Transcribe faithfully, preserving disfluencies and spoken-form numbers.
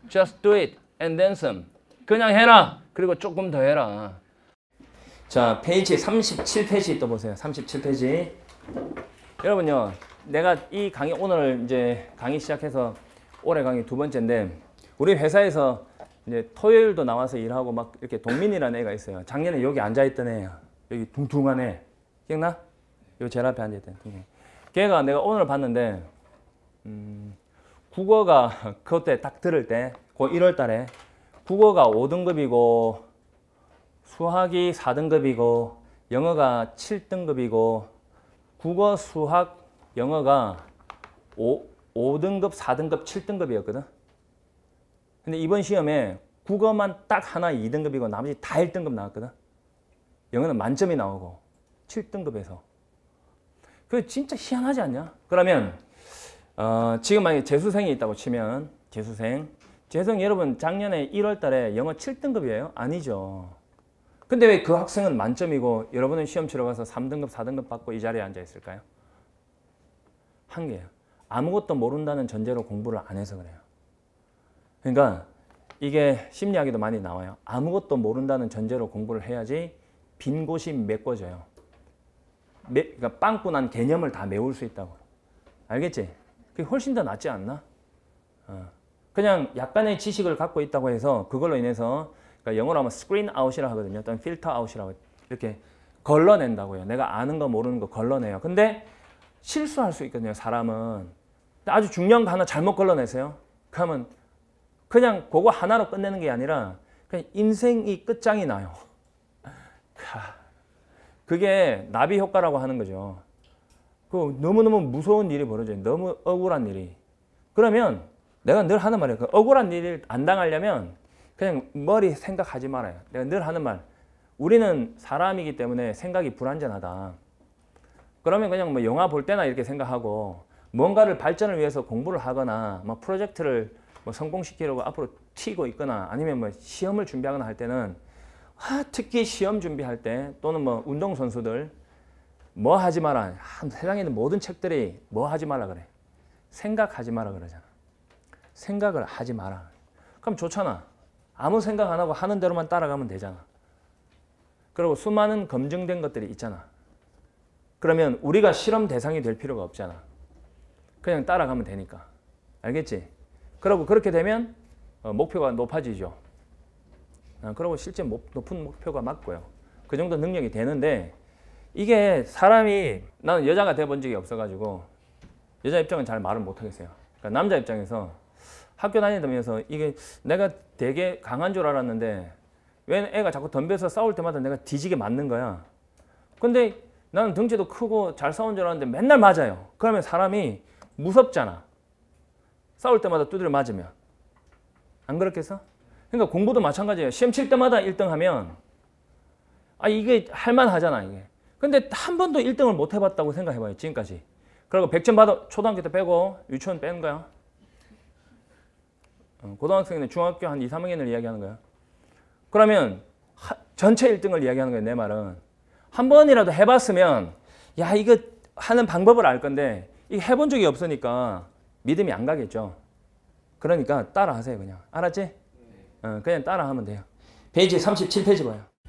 Just do it and then some. 그냥 해라. 그리고 조금 더 해라. 자, 페이지 삼십칠 페이지 또 보세요. 삼십칠 페이지. 여러분요, 내가 이 강의 오늘 이제 강의 시작해서 올해 강의 두 번째인데 우리 회사에서 이제 토요일도 나와서 일하고 막 이렇게 동민이라는 애가 있어요. 작년에 여기 앉아있던 애야. 여기 둥둥한 애. 기억나? 여기 제일 앞에 앉아있던 애. 걔가 내가 오늘 봤는데 음, 국어가 그때 딱 들을 때 그 일월 달에 국어가 오 등급이고 수학이 사 등급이고 영어가 칠 등급이고 국어, 수학, 영어가 오, 오 등급, 사 등급, 칠 등급이었거든. 근데 이번 시험에 국어만 딱 하나 이 등급이고 나머지 다 일 등급 나왔거든. 영어는 만점이 나오고 칠 등급에서. 그게 진짜 희한하지 않냐? 그러면 어, 지금 만약에 재수생이 있다고 치면 재수생. 재수생 여러분 작년에 일월 달에 영어 칠 등급이에요? 아니죠. 근데 왜 그 학생은 만점이고 여러분은 시험 치러 가서 삼 등급, 사 등급 받고 이 자리에 앉아 있을까요? 한계예요. 아무것도 모른다는 전제로 공부를 안 해서 그래요. 그러니까 이게 심리학에도 많이 나와요. 아무것도 모른다는 전제로 공부를 해야지 빈 곳이 메꿔져요. 매, 그러니까 빵꾸난 개념을 다 메울 수 있다고. 알겠지? 그게 훨씬 더 낫지 않나? 어. 그냥 약간의 지식을 갖고 있다고 해서 그걸로 인해서 그러니까 영어로 하면 스크린 아웃이라고 하거든요. 또는 필터 아웃이라고 이렇게 걸러낸다고요. 내가 아는 거 모르는 거 걸러내요. 근데 실수할 수 있거든요. 사람은. 아주 중요한 거 하나 잘못 걸러내세요. 그러면 그냥 그거 하나로 끝내는 게 아니라 그냥 인생이 끝장이 나요. 그게 나비 효과라고 하는 거죠. 그 너무너무 무서운 일이 벌어져요. 너무 억울한 일이. 그러면 내가 늘 하는 말이에요. 그 억울한 일을 안 당하려면 그냥 머리 생각하지 말아요. 내가 늘 하는 말. 우리는 사람이기 때문에 생각이 불완전하다. 그러면 그냥 뭐 영화 볼 때나 이렇게 생각하고 뭔가를 발전을 위해서 공부를 하거나 뭐 프로젝트를 뭐 성공시키려고 앞으로 튀고 있거나 아니면 뭐 시험을 준비하거나 할 때는 아, 특히 시험 준비할 때 또는 뭐 운동선수들 뭐 하지 마라. 아, 세상에 있는 모든 책들이 뭐 하지 말라 그래. 생각하지 마라 그러잖아. 생각을 하지 마라. 그럼 좋잖아. 아무 생각 안 하고 하는 대로만 따라가면 되잖아. 그리고 수많은 검증된 것들이 있잖아. 그러면 우리가 실험 대상이 될 필요가 없잖아. 그냥 따라가면 되니까. 알겠지? 그리고 그렇게 되면 목표가 높아지죠. 그리고 실제 높은 목표가 맞고요. 그 정도 능력이 되는데 이게 사람이 나는 여자가 돼본 적이 없어가지고 여자 입장은 잘 말을 못하겠어요. 그러니까 남자 입장에서 학교 다니면서 이게 내가 되게 강한 줄 알았는데 왜 애가 자꾸 덤벼서 싸울 때마다 내가 뒤지게 맞는 거야. 근데 나는 덩치도 크고 잘 싸운 줄 알았는데 맨날 맞아요. 그러면 사람이 무섭잖아. 싸울 때마다 두드려 맞으면. 안 그렇겠어? 그러니까 공부도 마찬가지예요. 시험 칠 때마다 일 등 하면 아 이게 할만하잖아 이게. 근데 한 번도 일 등을 못 해봤다고 생각해봐요. 지금까지. 그리고 백 점 받아 초등학교 때 빼고 유치원 빼는 거야. 고등학생은 중학교 한 이, 삼 학년을 이야기하는 거야. 그러면 하, 전체 일 등을 이야기하는 거야. 내 말은. 한 번이라도 해봤으면 야 이거 하는 방법을 알 건데 이거 해본 적이 없으니까 믿음이 안 가겠죠. 그러니까 따라 하세요. 그냥. 알았지? 어, 그냥 따라 하면 돼요. 페이지 삼십칠 페이지 봐요.